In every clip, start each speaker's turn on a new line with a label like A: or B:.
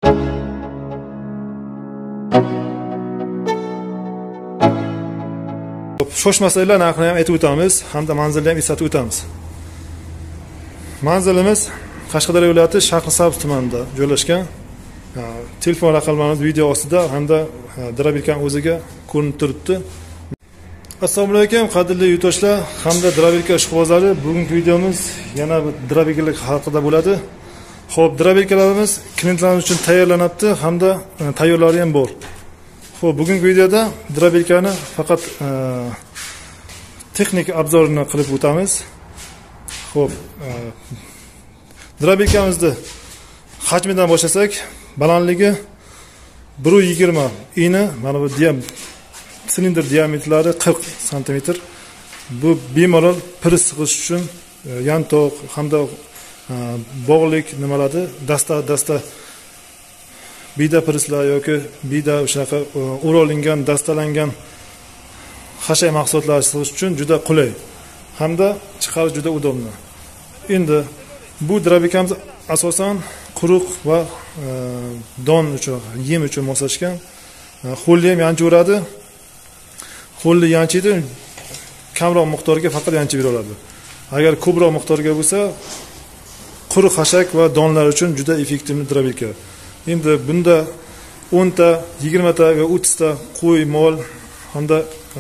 A: Shoshmasanglar narxini ham aytib o'tamiz, hamda manzilni ham eslatib o'tamiz. Manzilimiz Qashqadaryo viloyati Shahrisabz tumanida joylashgan. Telefon raqamlarimiz video ostida hamda Drabirkaning o'ziga ko'rinib turibdi. Assalomu alaykum qadrli yurtdoshlar hamda Drabirka ishqibozlari. Bugungi videomiz yana bir Drabirkalar haqida bo'ladi. Xo'p, Drabirkalarimiz klientlarimiz uchun tayyorlanibdi hamda tayyorlari ham bor. Xo'p, bugungi videoda Drabirkani faqat texnik obzorini qilib o'tamiz. Xo'p, Drabirkamizni hajmidan boshlasak, balandligi 1.20, eni mana bu silindr diametrlari 40 sm. Bu bemalol priz sig'ish uchun yantoq hamda bog'lik nimalarni dasta bida prizlar yoki bida o'shaqa o'rolingan, dastalangan hashay mahsulotlar sig'ish uchun juda qulay hamda chiqarish juda udobli. Endi bu Drabirkamiz asosan quruq va don uchun, yem uchun moslashgan. Xo'lli ham yanchaveradi. Xo'lli yanchiydi, kamroq miqdorga faqat yanchib bera oladi. Agar ko'proq miqdorga bo'lsa, quruq hashak va donlar uchun juda effektivni Drabirka. Endi bunda 10 ta, 20 ta va 30 ta qo'y mol hamda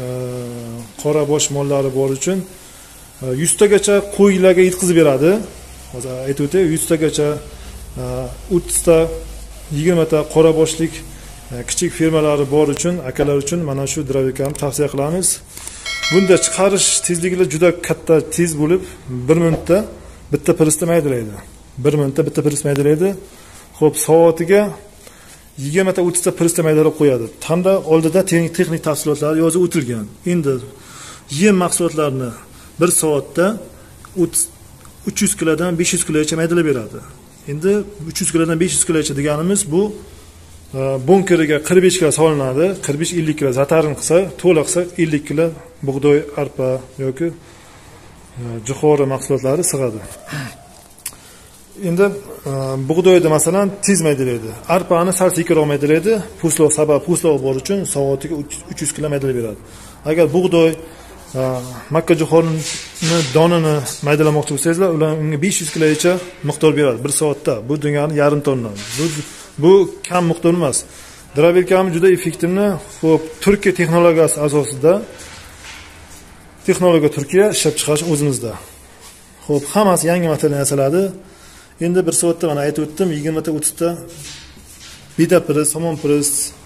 A: qora bosh mollari bor uchun 100 tagacha qo'ylarga yetkazib beradi. Hozir aytib o'tay, 100 tagacha 30 ta, 20 ta qora boshlik kichik fermalari bor uchun, akalar uchun mana shu Drabirkani tavsiya qilamiz. Bunda chiqarish tezligi juda katta, tez bo'lib, 1 minutda bitta pressda maydalaydi. 1 minutda bitta press maydalaydi. Xo'p, soatiga 20 ta 30 ta pressda maydalab qo'yadi. Hamda oldida texnik tafsilotlar yozib o'tilgan. Endi yem mahsulotlarini 1 soatda 300 kilodan 500 kilogacha maydalab beradi. Endi 300 kilodan 500 kilogacha deganimiz bu bunkeriga 45 kilo solinadi. 45-50 kilo zatarin qilsa, to'la qilsa 50 kilo bug'doy, arpa yoki jo'xori mahsulotlari sig'adi. Endi bug'doyda masalan tez maydalaydi. Arpani sal sekinroq maydalaydi. Po'slov bor uchun soatiga 300 kilo maydalab beradi. Agar bug'doy, makka jo'xorini donini maydalamoqchi bo'lsangizlar, unga 500 kilogacha miqdor beradi 1 soatda. Bu degani yarim tonna. Bu kam miqdor emas. Drabirkamiz juda effektivni, xo'p, Turkiya texnologiyasi asosida Turkiya ishlab chiqarish o'zimizda. Xo'p, hammasi yangi materialdan yasaladi. Endi 1 soatda mana aytib o'tdim, 20 ta 30 ta bida priz, somon priz,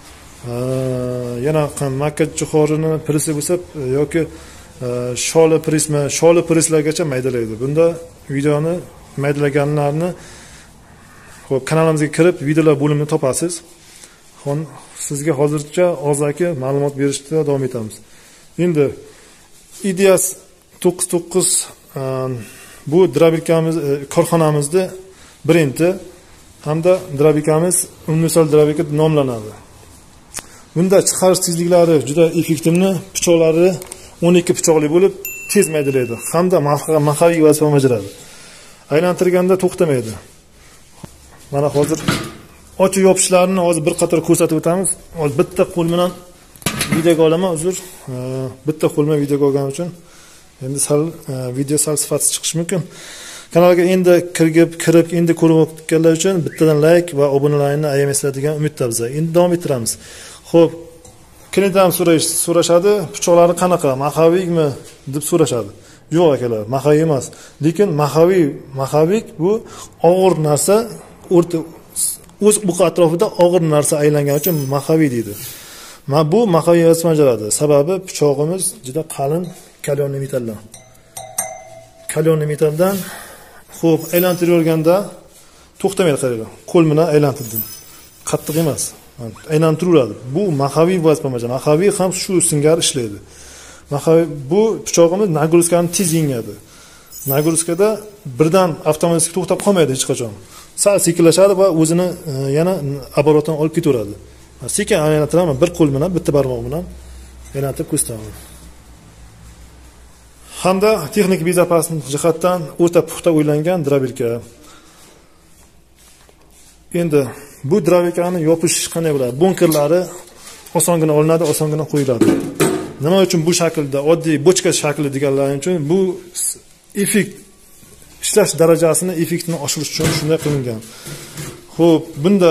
A: yana makka jo'xorini prizi bo'lsa yoki sholi prizmi, sholi prizlargacha maydalaydi. Bunda videoni maydalaganlarni xo'p, kanalimizga kirib videolar bo'limini topasiz. Xo'p, sizga hozircha og'zaki ma'lumot berishda davom etamiz. Endi Ideas 99 bu Drabirkamiz korxonamizda brendi hamda Drabirkamiz universal Drabirka nomlanadi. Bunda chiqarish tezliklari juda effektivni, pichoqlari 12 pichoqli bo'lib, tez maydalaydi hamda mahaviy vazifa bajaradi. Aylantirganda to'xtamaydi. Mana hozir ochib yopishlarini hozir bir qator ko'rsatib o'tamiz. Hozir bitta qo'l bilan videoga olaman, uzr. Bitta qo'l bilan videoga olganim uchun endi video sifatsiz chiqishi mumkin. Kanalga endi kirib endi ko'rib o'tganlar uchun bittadan like va obunalarni ayamaysizlar degan umidda biz. Endi davom ettiramiz. Xo'p, klientlarimiz so'rashadi, pichoqlari qanaqa, mahaviymi deb so'rashadi. Yo'q akalar, mahaviy emas. Lekin mahaviy bu og'ir narsa, o'z buqa atrofida og'ir narsa aylangan uchun mahaviy deydi. Bu mahaviy vazifa bajaradi. Sababi pichog'imiz juda qalin kalyonli metaldan. Kalyonli metaldan xo'p, aylantirayotganda to'xtamaydi, qaranglar. Qo'l bilan aylantirdim. Qattiq emas. Aylantiradi. Bu mahaviy vazifa bajaradi. Mahaviy ham shu singari ishlaydi. Mahaviy bu pichog'imiz nagruzkani tez yengadi. Nagruzkada birdan avtomatik to'xtab qolmaydi hech qachon. Sal sekinlashadi va o'zini yana оборотdan olib ketaveradi. Sekin aylantiraman, bir qo'l bilan, bitta barmoq bilan aylantirib ko'rsataman. Hamda texnik bezopaslik jihatdan o'ta puxta o'ylangan Drabirka. Endi bu drobelikani yopish qanday bo'ladi? Bunkerlari osongina olinadi, osongina qo'yiladi. Nima uchun bu shaklda, oddiy bochka shakli deganlaring uchun bu effekt ishlash darajasini, effektini oshirish uchun shunday qilingan. Xo'p, bunda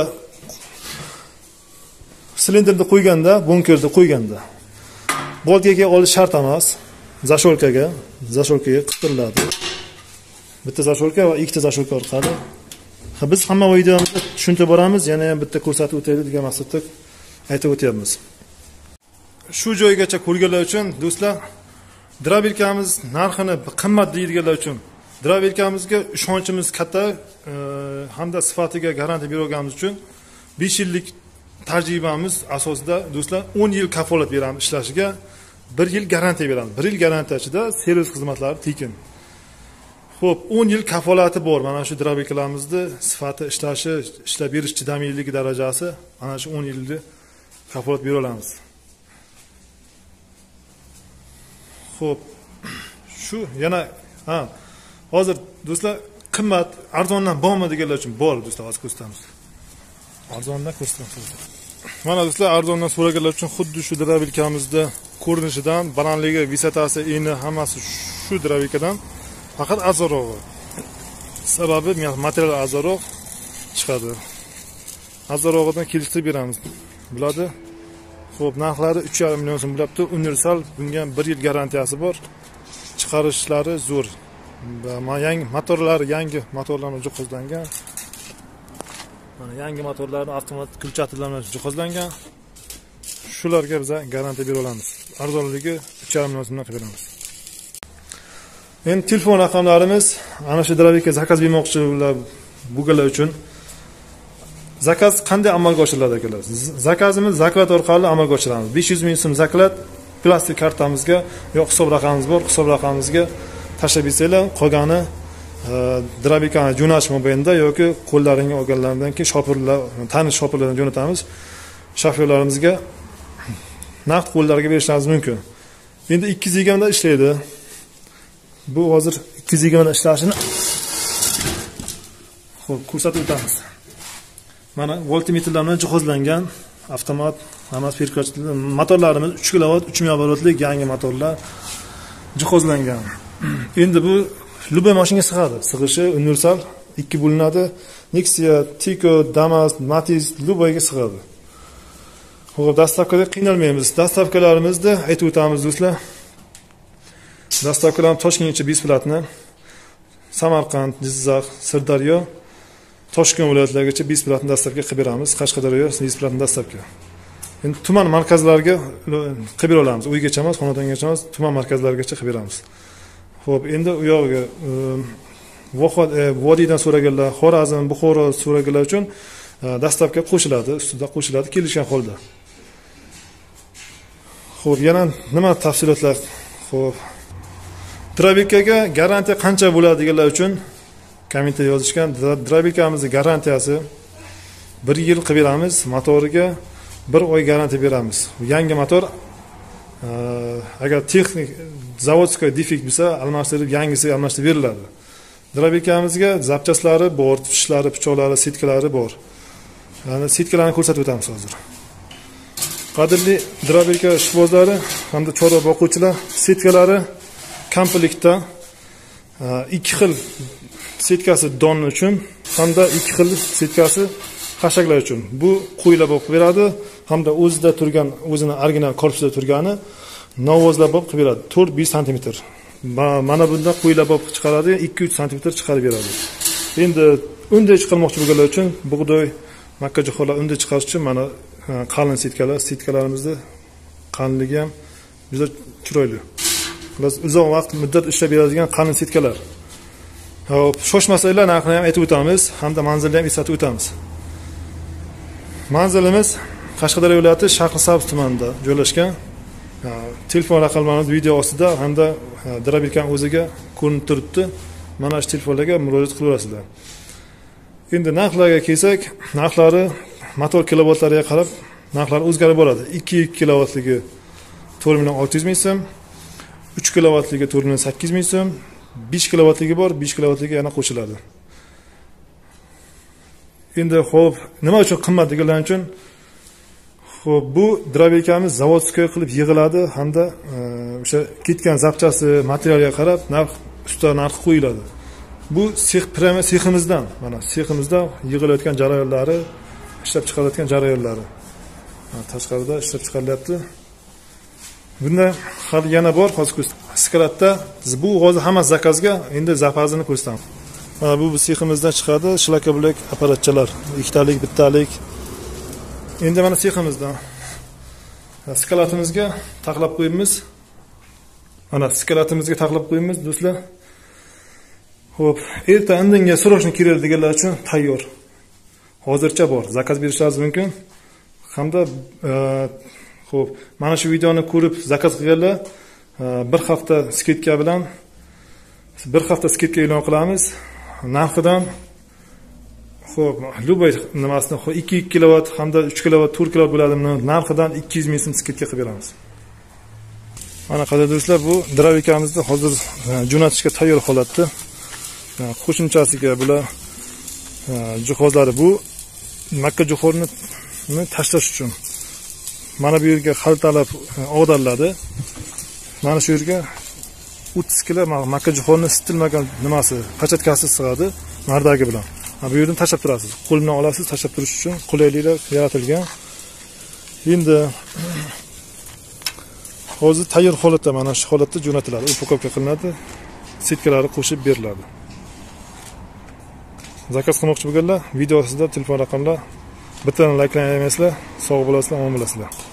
A: silindrni qo'yganda, bunkerni qo'yganda boltga olish shart emas. Zasholkaga qistiriladi. Bitta zasholka va ikkita zasholka orqali. Biz hamma videomizni tushuntirib boramiz, yana ham bitta ko'rsatib o'taylik degan maqsadda aytib o'tyapmiz. Shu joygacha ko'rganlar uchun do'stlar, drobelikamiz narxini qimmat deydiganlar uchun drobelikimizga ishonchimiz katta hamda sifatiga garantiya berganimiz uchun 5 yillik tajribamiz asosida do'stlar 10 yil kafolat beramiz ishlashiga, 1 yil garantiya beramiz. 1 yil garantiya ichida servis xizmatlari tekin. Xo'p, 10 yil kafolati bor. Mana shu drobeliklarimizni sifati, ishlashi, ishlab berish chidamliligi darajasi mana shu 10 yilda kafolat bera olamiz. Xo'p, shu yana hozir do'stlar qimmat, arzondan bormi deganlar uchun bor do'stlar, hozir ko'rsatamiz. Arzondan ko'rsatamiz. Mana do'stlar, arzondan so'raganlar uchun xuddi shu drobelikimizda ko'rinishidan, balandligi, visatasi, eni hammasi shu drobelikadan faqat arzonroq. Sababi material arzonroq chiqadi. Arzonroqdan kelishtirib beramiz. Bo'ladi. Xo'p, narxlari 3,5 million so'm bo'libdi. Universal, bunga 1 yil garantiyasi bor. Chiqarishlari zo'r. Yangi motorlarni jihozlangan. Mana yangi motorlarni avtomatik kulchatlar bilan jihozlangan. Shularga biz garantiya bera olamiz. Arzonligi 3,5 million so'mdan qilib beramiz. Endi telefon raqamlarimiz ana shu drobelikka zakaz bermoqchi bo'lganlar uchun zakaz qanday amalga oshiriladi akalar? Zakazimiz zakat orqali amalga oshiramiz. 500 ming so'm zakat plastik kartamizga yo'q hisob raqamimiz bor, hisob raqamimizga tashlab bersanglar, qolgani drobelikani jo'natish mobaynida yoki qo'llaringga olganlaridan keyin shopirlar, tanish shopirlardan jo'natamiz. Shofyorlarimizga naqd qo'llariga berishingiz mumkin. Endi 220 da ishlaydi. Bu hozir 220 da ishlashini xo'p ko'rsatib o'tamiz. Mana voltmetrlar bilan jihozlangan avtomat, hammasi firkachilar, motorlarimiz 3 kW 3000 oborotlik yangi motorlar jihozlangan. Endi bu любой mashinaga sig'adi. Sig'ishi universal 2 bo'linadi. Nexia, Tico, Damas, Matiz любойga sig'adi. Xo'p, dastavkada qiynalmaymiz. Dastavkalarimizda aytib o'tamiz do'stlar. Dastavkalar Toshkentgacha besplatni, Samarqand, Jizzax, Sirdaryo, Toshkent viloyatlarigacha besplatni dastavka qilib beramiz. Qashqadaryo besplatni dastavka. Endi tuman markazlariga qilib bera olamiz. Uygacha emas, xonadongacha emas, tuman markazlarigacha qilib beramiz. Xo'p, endi u yog'iga vodiydan so'raganlar, Xorazm, Buxoro so'raganlar uchun dastavka qo'shiladi, ustida qo'shiladi kelishgan holda. Xo'p, yana nima tafsilotlar? Xo'p, drobelikga garantiya qancha bo'ladi deganlar uchun kommentda yozishgan. Drobelikimizning garantiyasi 1 yil qilib beramiz, motoriga 1 oy garantiya beramiz. Yangi motor agar texnik zavodskiy defekt bo'lsa, almashtirib yangisiga almashtirib beriladi. Drobelikimizga zapchaslari bor, tushlari, pichoqlari, setkalari bor. Yani setkalarni ko'rsatib o'tamiz hozir. Qadrli drobelika ishbozlari hamda chorva boquvchilar, setkalari komplektda 2 xil setkasi don uchun hamda 2 xil setkasi hashaklar uchun. Bu qo'yilib bo'lib beradi hamda o'zida turgan, o'zini original korpusida turgani novvozlar bo'lib qilib beradi. 4-5 cm. Mana bunda qo'yilib bo'lib chiqaradi, 2-3 cm chiqarib beradi. Endi unday chiqarmoqchi bo'lganlar uchun bug'doy, makkajo'xorilar unday chiqarish uchun mana qalin setkalar, setkalarimizni qalinligi ham juda chiroyli. Biz uzoq vaqt muddat ishlab beradigan qalin setkalar. Hop, shoshmasanglar narxini ham aytib o'tamiz, hamda manzilni ham eslatib o'tamiz. Manzilimiz Qashqadaryo viloyati Shahrisabz tumanida joylashgan. Telefon raqamlarimiz video ostida hamda drobelikam o'ziga ko'rinib turibdi. Mana shu telefonlarga murojaat qilaverasizlar. Endi narxlarga kelsak, narxlari motor kilovatlariga qarab narxlar o'zgarib boradi. 2 kilovatligi 4,600 ming so'm, 3 kilovatligi 4,800 ming so'm, 5 kilovatligi bor, 5 kilovatligi yana qo'shiladi. endi xo'p, nima uchun qimmat deganlar uchun xo'p, bu drobeykamiz zavodskoy qilib yig'iladi hamda o'sha ketgan zapchasi, materialga qarab usta narxi qo'yiladi. Bu seximizdan, mana seximizda yig'ilayotgan jarayonlari, ishlab chiqarilayotgan jarayonlari. Tashqarida ishlab chiqarilyapti. Bunda hali yana bor, hozir skalatda bu hozir hamma zakazga endi zapasini ko'rsataman. Mana bu seximizdan chiqadi, shlaka bo'lak apparatchalar, ikkitalik, bittalik. Endi mana seximizdan skalatimizga taqlab qo'yamiz. Mana skalatimizga taqlab qo'yamiz, do'stlar. Xo'p, erta indinga срочно kerak deganlar uchun tayyor. Hozircha bor, zakaz berishingiz mumkin. Hamda xo'p, mana shu videoni ko'rib zakaz qilganlar bir hafta skidka bilan e'lon qilamiz. Narxidan xo'p, любой nimasini 2 kilovat hamda 3 kilovat, 4 kilovat bo'ladimi, narxidan 200 ming so'm skidka qilib beramiz. Mana qadrdon do'stlar, bu drobeykamizni hozir jo'natishga tayyor holatda. Qo'shimchasiga bular jihozlari, bu makka jo'xorini tashlash uchun. Mana bu yerga xaltalab og'dariladi. Mana shu yerga 30 kilo makka jo'xorini sitilmagan nimasi, pachatkasi sig'adi mardagi bilan. Bu yerdan tashlab turasiz. Qo'l bilan olasiz, tashlab turish uchun qulayliklar yaratilgan. Endi hozir tayyor holatda, mana shu holatda jo'natiladi, upakovka qilinadi, setkalari qo'shib beriladi. Zakaz qilmoqchi bo'lganlar, video ostida telefon raqamlar, bittadan layklaymaysizlar, sog' bo'lasizlar, omon bo'lasizlar.